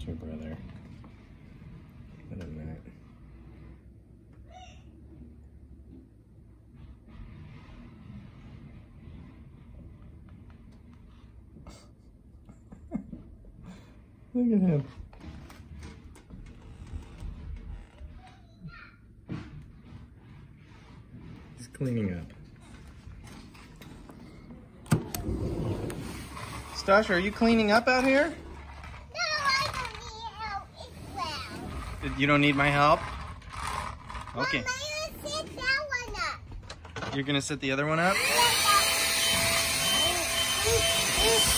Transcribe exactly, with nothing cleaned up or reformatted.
That's your brother. Wait a minute. Look at him. He's cleaning up. Stosh, are you cleaning up out here? No, I don't need help as well. You don't need my help? Okay. Mom, I'm gonna set that one up. You're gonna set the other one up? Yeah.